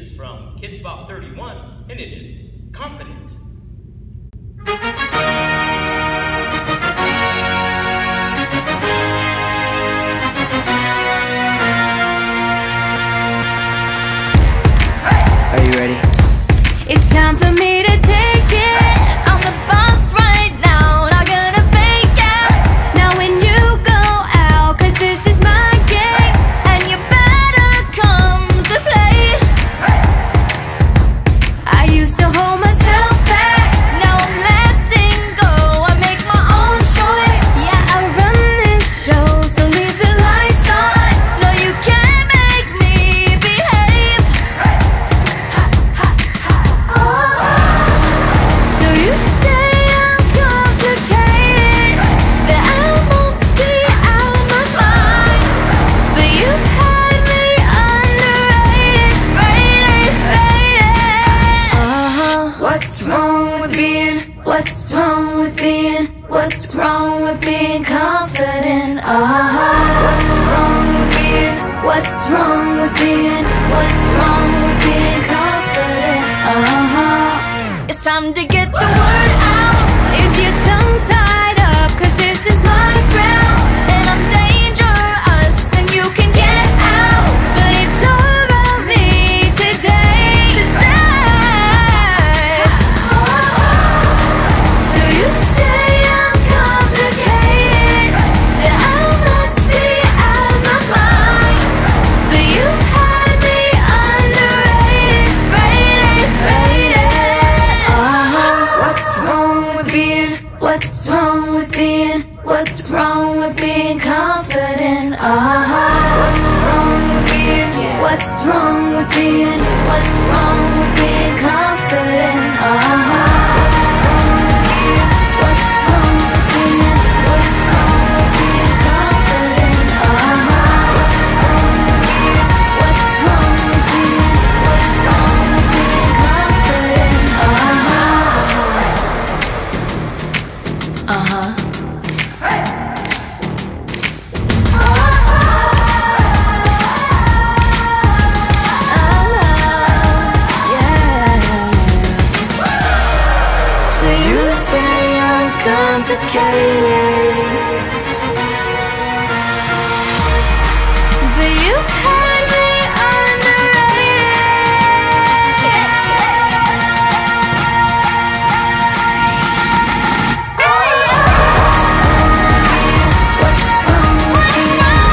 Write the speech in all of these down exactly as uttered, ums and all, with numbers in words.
is from Kids Bop thirty-one, and it is Confident. Are you ready? It's time for me to take it on the bus right now. Not gonna fake it now when you go out, 'cause this is my game and you better come to play. I used to hold myself back, now I'm letting go. I make my own choice. Yeah, I run this show, so leave the lights on. No, you can't make me behave. So you say I'm complicated, that I must be out of my mind. But you've had me underrated, rated, rated. Uh-huh. What's wrong with being, what's wrong with being, what's wrong with being confident? Uh-huh. What's wrong with being, what's wrong with being, what's wrong with being confident? Uh-huh. It's time to get the word out. Is your tongue tied up? 'Cause this is my ground and I'm dangerous and you can get out. But it's all about me today, today. So you say I'm complicated, that I must be out of my mind. But you've had me underrated, rated, rated. Uh-huh. What's wrong with being, what's wrong with being, what's wrong with being confident? Uh-huh. What's wrong with being, what's wrong with being, what's wrong with being confident? Uh-huh. What's wrong with being, what's wrong with being confident? Uh-huh. What's wrong with being, what's wrong with being confident? Uh-huh. Uh-huh. So you say I'm complicated, but you've had me underrated. What's wrong with being,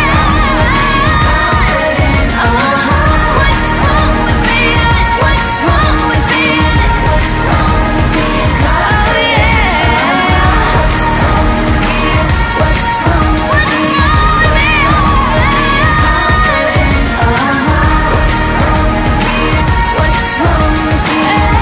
what's wrong with being confident? Uh-huh. What's wrong with being, what's wrong with being, what's wrong with being confident? What's wrong with being, what's wrong with being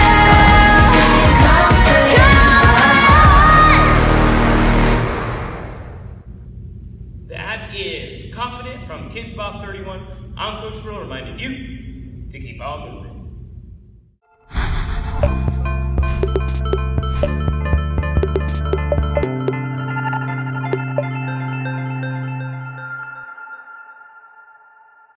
confident? That is Confident from Kids Bop thirty-one. I'm Coach Brill reminding you to keep on moving.